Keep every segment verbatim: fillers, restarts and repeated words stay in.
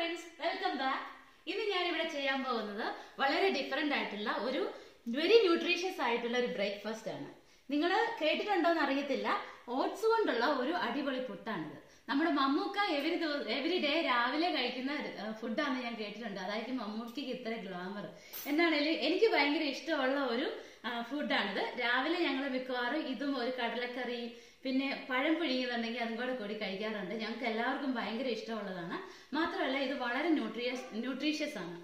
friends, welcome back. ഇന്ന് ഞാൻ ഇവിടെ ചെയ്യാൻ പോകുന്നത് വളരെ ഡിഫറെന്റ് ആയിട്ടുള്ള ഒരു വെരി ന്യൂട്രീഷ്യസ് ആയിട്ടുള്ള ഒരു ബ്രേക്ക്ഫാസ്റ്റ് ആണ്. നിങ്ങൾ കേട്ടിട്ടുണ്ടോന്ന് അറിയത്തില്ല. ഓട്സ് കൊണ്ടുള്ള ഒരു അടിപൊളി പുട്ടാണിത്. നമ്മുടെ മമ്മൂക്ക എവരി എവരി ഡേ രാവിലെ കഴിക്കുന്ന ഫുഡാണെന്ന് ഞാൻ കേട്ടിട്ടുണ്ട്. അതായിരിക്കും മമ്മൂക്കിക്ക് ഇത്ര ഗ്ലാമർ. എന്താണേലും എനിക്ക് ഭയങ്കര ഇഷ്ടമുള്ള ഒരു ഫുഡാണിത്. രാവിലെ ഞങ്ങൾ മിക്കവാറും ഇതും ഒരു കടലക്കറി പിന്നെ പഴം പുഴുങ്ങിയതുണ്ടെങ്കിൽ അതും കൂടെ കൂടി കഴിക്കാറുണ്ട്. ഞങ്ങൾക്ക് എല്ലാവർക്കും ഭയങ്കര ഇഷ്ടമുള്ളതാണ്. മാത്രമല്ല ഇത് വളരെ ന്യൂട്രിയസ് ന്യൂട്രീഷ്യസ് ആണ്.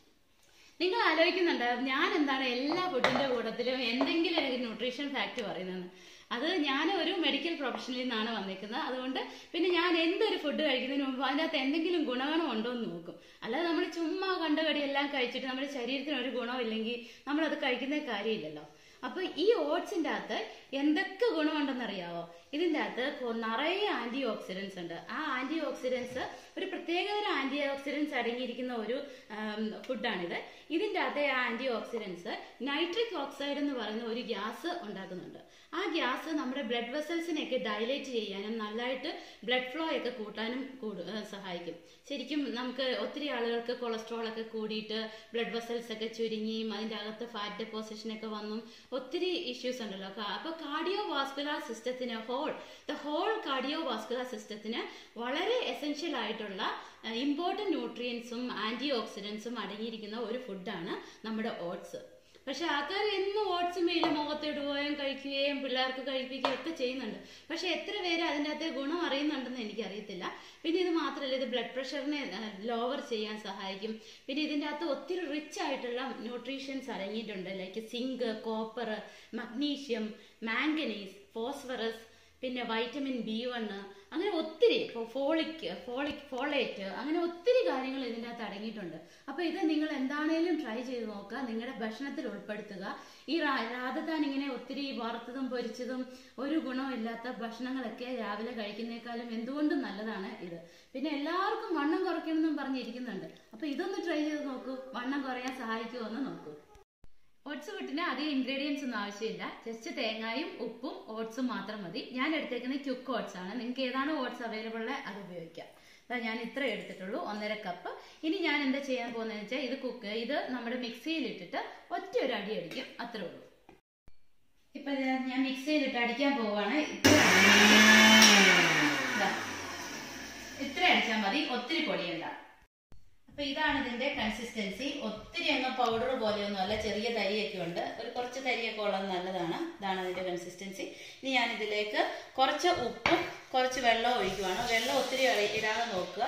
നിങ്ങൾ ആലോചിക്കുന്നുണ്ടാവും ഞാൻ എന്താണ് എല്ലാ ഫുഡിന്റെ കൂട്ടത്തിലും എന്തെങ്കിലും ഒരു ന്യൂട്രീഷൻ ഫാക്ട് പറയുന്നത്. അത് ഞാൻ ഒരു മെഡിക്കൽ പ്രൊഫഷനിൽ നിന്നാണ് വന്നിരിക്കുന്നത്. അതുകൊണ്ട് പിന്നെ ഞാൻ എന്തൊരു ഫുഡ് കഴിക്കുന്നതിന് മുമ്പ് അതിനകത്ത് എന്തെങ്കിലും ഗുണഗണം ഉണ്ടോ എന്ന് നോക്കും. അല്ലാതെ നമ്മൾ ചുമ്മാ കണ്ടുകടി എല്ലാം കഴിച്ചിട്ട് നമ്മുടെ ശരീരത്തിന് ഒരു ഗുണമില്ലെങ്കിൽ നമ്മളത് കഴിക്കുന്ന കാര്യമില്ലല്ലോ. അപ്പൊ ഈ ഓട്സിന്റെ അകത്ത് എന്തൊക്കെ ഗുണമുണ്ടെന്നറിയാവോ? ഇതിന്റെ അകത്ത് നിറയെ ആന്റി ഓക്സിഡൻസ് ഉണ്ട്. ആ ആന്റി ഓക്സിഡൻസ് ഒരു പ്രത്യേകതരം ആന്റി ഓക്സിഡൻസ് അടങ്ങിയിരിക്കുന്ന ഒരു ഫുഡാണിത്. ഇതിന്റെ അകത്തെ ആ ആന്റി ഓക്സിഡൻസ് നൈട്രിക് ഓക്സൈഡ് എന്ന് പറയുന്ന ഒരു ഗ്യാസ് ഉണ്ടാക്കുന്നുണ്ട്. ആ ഗ്യാസ് നമ്മുടെ ബ്ലഡ് വെസൽസിനെയൊക്കെ ഡയലേറ്റ് ചെയ്യാനും നല്ലതായിട്ട് ബ്ലഡ് ഫ്ലോ ഒക്കെ കൂട്ടാനും സഹായിക്കും. ശരിക്കും നമുക്ക് ഒത്തിരി ആളുകൾക്ക് കൊളസ്ട്രോൾ ഒക്കെ കൂടിയിട്ട് ബ്ലഡ് വെസൽസ് ഒക്കെ ചുരുങ്ങിയും അതിന്റെ അകത്ത് ഫാറ്റ് ഡെപ്പോസിഷൻ ഒക്കെ വന്നും ഒത്തിരി ഇഷ്യൂസ് ഉണ്ടല്ലോ. അപ്പൊ കാർഡിയോ വാസ്കുലർ സിസ്റ്റത്തിന് whole the whole cardio vascular സിസ്റ്റത്തിന് വളരെ എസെൻഷ്യൽ ആയിട്ടുള്ള ഇമ്പോർട്ടന്റ് ന്യൂട്രിയൻസും ആന്റി ഓക്സിഡൻസും അടങ്ങിയിരിക്കുന്ന ഒരു ഫുഡാണ് നമ്മുടെ ഓട്സ്. പക്ഷെ ആൾക്കാർ എന്നും ഓട്സ് മേലെ മുഖത്തിടുകയും കഴിക്കുകയും പിള്ളേർക്ക് കഴിപ്പിക്കുകയും ഒക്കെ ചെയ്യുന്നുണ്ട്. പക്ഷെ എത്ര പേര് അതിൻ്റെ അകത്തെ ഗുണം അറിയുന്നുണ്ടെന്ന് എനിക്കറിയത്തില്ല. പിന്നെ ഇത് മാത്രമല്ല, ഇത് ബ്ലഡ് പ്രഷറിനെ ലോവർ ചെയ്യാൻ സഹായിക്കും. പിന്നെ ഇതിൻ്റെ അകത്ത് ഒത്തിരി റിച്ച് ആയിട്ടുള്ള ന്യൂട്രീഷ്യൻസ് അടങ്ങിയിട്ടുണ്ട്. Like zinc, copper, magnesium, manganese, phosphorus, പിന്നെ വൈറ്റമിൻ ബി വൺ, അങ്ങനെ ഒത്തിരി ഫോളിക് ഫോളിക് ഫോളേറ്റ് അങ്ങനെ ഒത്തിരി കാര്യങ്ങൾ ഇതിൻ്റെ അകത്ത് അടങ്ങിയിട്ടുണ്ട്. അപ്പൊ ഇത് നിങ്ങൾ എന്താണേലും ട്രൈ ചെയ്ത് നോക്കുക, നിങ്ങളുടെ ഭക്ഷണത്തിൽ ഉൾപ്പെടുത്തുക. ഈ രാധത്താൻ ഇങ്ങനെ ഒത്തിരി വറുത്തതും പൊരിച്ചതും ഒരു ഗുണമില്ലാത്ത ഭക്ഷണങ്ങളൊക്കെ രാവിലെ കഴിക്കുന്നേക്കാളും എന്തുകൊണ്ടും നല്ലതാണ് ഇത്. പിന്നെ എല്ലാവർക്കും വണ്ണം കുറയ്ക്കണമെന്നും പറഞ്ഞിരിക്കുന്നുണ്ട്. അപ്പൊ ഇതൊന്ന് ട്രൈ ചെയ്ത് നോക്കൂ, വണ്ണം കുറയാൻ സഹായിക്കുമോ എന്ന് നോക്കൂ. ഓട്സ് പുട്ടിന് അധികം ഇൻഗ്രീഡിയൻസ് ഒന്നും ആവശ്യമില്ല. ജസ്റ്റ് തേങ്ങയും ഉപ്പും ഓട്സും മാത്രം മതി. ഞാൻ എടുത്തേക്കുന്നത് ക്യുക്ക് ഓട്സ് ആണ്. നിങ്ങൾക്ക് ഏതാണ് ഓട്സ് അവൈലബിൾ അത് ഉപയോഗിക്കാം. ഞാൻ ഇത്ര എടുത്തിട്ടുള്ളൂ, ഒന്നര കപ്പ്. ഇനി ഞാൻ എന്താ ചെയ്യാൻ പോകുന്നതെന്ന് വെച്ചാൽ ഇത് കുക്ക് ഇത് നമ്മുടെ മിക്സിയിൽ ഇട്ടിട്ട് ഒറ്റ ഒരു അടി അടിക്കും, അത്രേ ഉള്ളൂ. ഇപ്പൊ ഞാൻ മിക്സിയിലിട്ട് അടിക്കാൻ പോവാണ്. ഇത്ര അടിച്ചാൽ മതി, ഒത്തിരി പൊടിയണ്ട. അപ്പൊ ഇതാണ് ഇതിന്റെ കൺസിസ്റ്റൻസി. ഒത്തിരി അങ്ങ് പൗഡർ പോലെയൊന്നും അല്ല, ചെറിയ തരിയൊക്കെ ഉണ്ട്. ഒരു കുറച്ച് തരിയൊക്കെ ഉള്ളത് നല്ലതാണ്. ഇതാണ് അതിന്റെ കൺസിസ്റ്റൻസി. ഇനി ഞാൻ ഇതിലേക്ക് കുറച്ച് ഉപ്പും കുറച്ച് വെള്ളവും ഒഴിക്കുവാണ്. വെള്ളം ഒത്തിരി ഇടാതെ നോക്കുക.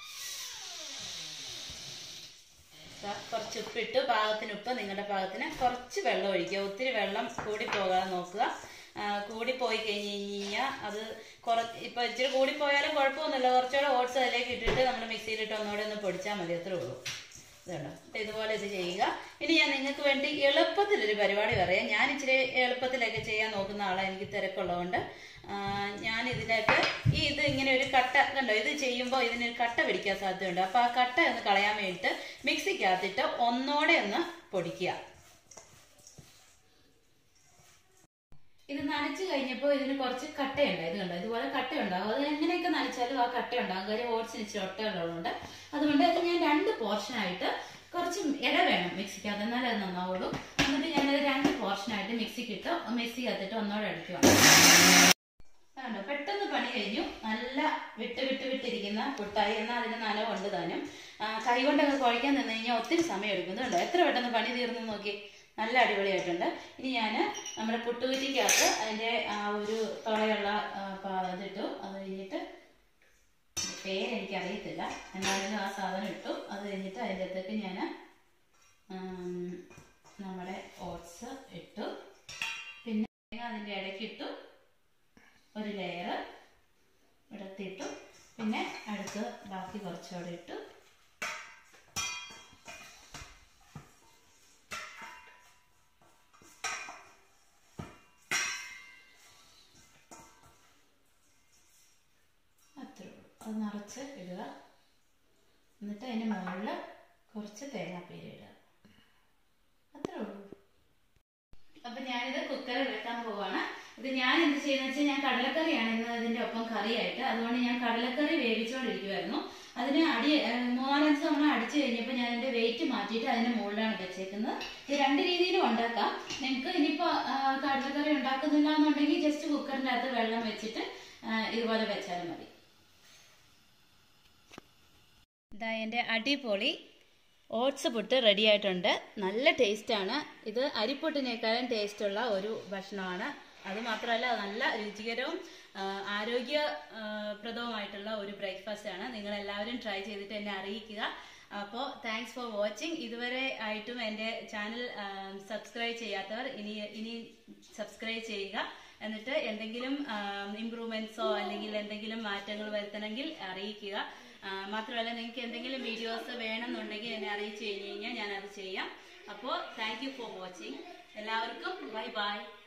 കുറച്ച് ഉപ്പിട്ട് പാകത്തിന് ഉപ്പ് നിങ്ങളുടെ പാകത്തിന് കുറച്ച് വെള്ളം ഒഴിക്കുക. ഒത്തിരി വെള്ളം കൂടി പോകാതെ നോക്കുക. കൂടിപ്പോയി കഴിഞ്ഞ് കഴിഞ്ഞാൽ അത് കുറ ഇപ്പൊ ഇച്ചിരി കൂടിപ്പോയാലും കുഴപ്പമൊന്നുമില്ല. കുറച്ചുകൂടെ ഓട്സ് അതിലേക്ക് ഇട്ടിട്ട് നമ്മൾ മിക്സിയിലിട്ട് ഒന്നുകൂടെ ഒന്ന് പൊടിച്ചാൽ മതി, അത്രേ ഉള്ളൂ. ഇതുണ്ടോ, ഇതുപോലെ ഇത് ചെയ്യുക. ഇനി ഞാൻ നിങ്ങൾക്ക് വേണ്ടി എളുപ്പത്തിലൊരു പരിപാടി പറയാം. ഞാൻ ഇച്ചിരി എളുപ്പത്തിലൊക്കെ ചെയ്യാൻ നോക്കുന്ന ആളാണ്, എനിക്ക് തിരക്കുള്ളതുകൊണ്ട്. ഞാൻ ഇതിലേക്ക് ഈ ഇത് ഇങ്ങനെ ഒരു കട്ട കണ്ടോ, ഇത് ചെയ്യുമ്പോൾ ഇതിനൊരു കട്ട പിടിക്കാൻ സാധ്യതയുണ്ട്. അപ്പൊ ആ കട്ട ഒന്ന് കളയാൻ വേണ്ടിയിട്ട് മിക്സിക്കകത്തിട്ട് ഒന്നോടെ ഒന്ന് പൊടിക്കുക. ഇത് നനച്ചു കഴിഞ്ഞപ്പോൾ ഇതിന് കുറച്ച് കട്ടയുണ്ട്. ഇത് കണ്ടോ, ഇതുപോലെ കട്ടയുണ്ടാകും. അത് എങ്ങനെയൊക്കെ നനച്ചാലും ആ കട്ട ഉണ്ടാകും. കാര്യം ഓട്സിന് ഇച്ചിരി ഒട്ടയുള്ളതുകൊണ്ട്. അതുകൊണ്ട് അത് ഞാൻ രണ്ട് പോർഷനായിട്ട് കുറച്ച് ഇട വേണം മിക്സിക്കകത്ത്, എന്നാലും അത് നന്നാവുള്ളൂ. എന്നിട്ട് ഞാനത് രണ്ട് പോർഷനായിട്ട് മിക്സിക്കിട്ട് മിക്സിക്കകത്തിട്ട് ഒന്നോടെ അടിക്കുവാണ്. കണ്ടോ, പെട്ടെന്ന് പണി കഴിഞ്ഞു. നല്ല വിട്ട് വിട്ട് വിട്ടിരിക്കുന്ന പുട്ടായി. എന്നാൽ അതിന് നനവുണ്ട് താനും. കൈ കൊണ്ടൊക്കെ കുഴയ്ക്കാൻ നിന്ന് കഴിഞ്ഞാൽ ഒത്തിരി സമയം എടുക്കുന്നുണ്ടോ. എത്ര പെട്ടെന്ന് പണി തീർന്നു നോക്കി. നല്ല അടിപൊളിയായിട്ടുണ്ട്. ഇനി ഞാൻ നമ്മുടെ പുട്ടുകുറ്റിക്കകത്ത് അതിൻ്റെ ആ ഒരു തുളയുള്ള ഇതിട്ടു. അത് കഴിഞ്ഞിട്ട് പേരെനിക്ക് അറിയത്തില്ല, എന്നാലും ആ സാധനം ഇട്ടു. അത് കഴിഞ്ഞിട്ട് അതിൻ്റെ അകത്തേക്ക് ഞാൻ നമ്മുടെ ഓട്സ് ഇട്ടു. പിന്നെ അതിൻ്റെ ഇടയ്ക്കിട്ടു ഒരു ലെയർ ഇടത്തിട്ടു. പിന്നെ അടുത്ത് ബാക്കി കുറച്ചുകൂടെ ഇട്ടു. അത് നിറച്ച് ഇടുക. എന്നിട്ട് അതിൻ്റെ മുകളിൽ കുറച്ച് തേങ്ങാപ്പീര ഇടുക, അത്രേ ഉള്ളൂ. അപ്പൊ ഞാനിത് കുക്കറിൽ വെക്കാൻ പോവാണ്. ഇത് ഞാൻ എന്ത് ചെയ്യുന്ന വെച്ചാൽ ഞാൻ കടലക്കറിയാണ് ഇന്ന് ഇതിന്റെ ഒപ്പം കറിയായിട്ട്. അതുകൊണ്ട് ഞാൻ കടലക്കറി വേവിച്ചുകൊണ്ടിരിക്കുമായിരുന്നു. അതിന് അടി മൂന്നാലഞ്ച് നമ്മൾ അടിച്ചു കഴിഞ്ഞപ്പോൾ ഞാൻ എൻ്റെ വെയിറ്റ് മാറ്റിയിട്ട് അതിന് മുകളിലാണ് വെച്ചേക്കുന്നത്. ഇത് രണ്ട് രീതിയിലും ഉണ്ടാക്കാം. നിങ്ങൾക്ക് ഇനിയിപ്പോൾ കടലക്കറി ഉണ്ടാക്കുന്നില്ല എന്നുണ്ടെങ്കിൽ ജസ്റ്റ് കുക്കറിൻ്റെ അകത്ത് വെള്ളം വെച്ചിട്ട് ഇതുപോലെ വെച്ചാലും മതി. ഇതാ എൻ്റെ അടിപൊളി ഓട്സ് പുട്ട് റെഡി ആയിട്ടുണ്ട്. നല്ല ടേസ്റ്റാണ്. ഇത് അരിപ്പുട്ടിനേക്കാളും ടേസ്റ്റുള്ള ഒരു ഭക്ഷണമാണ്. അതുമാത്രമല്ല നല്ല രുചികരവും ആരോഗ്യപ്രദവുമായിട്ടുള്ള ഒരു ബ്രേക്ക്ഫാസ്റ്റ് ആണ്. നിങ്ങളെല്ലാവരും ട്രൈ ചെയ്തിട്ട് എന്നെ അറിയിക്കുക. അപ്പോൾ താങ്ക്സ് ഫോർ വാച്ചിങ്. ഇതുവരെ ആയിട്ടും എൻ്റെ ചാനൽ സബ്സ്ക്രൈബ് ചെയ്യാത്തവർ ഇനി ഇനി സബ്സ്ക്രൈബ് ചെയ്യുക. എന്നിട്ട് എന്തെങ്കിലും ഇംപ്രൂവ്മെൻറ്റ്സോ അല്ലെങ്കിൽ എന്തെങ്കിലും മാറ്റങ്ങൾ വരുത്തണമെങ്കിൽ അറിയിക്കുക. മാത്രമല്ല നിങ്ങൾക്ക് എന്തെങ്കിലും വീഡിയോസ് വേണമെന്നുണ്ടെങ്കിൽ എന്നെ അറിയിച്ചു കഴിഞ്ഞ് കഴിഞ്ഞാൽ ഞാനത് ചെയ്യാം. അപ്പോൾ താങ്ക് യു ഫോർ വാച്ചിങ്. എല്ലാവർക്കും ബൈ ബൈ.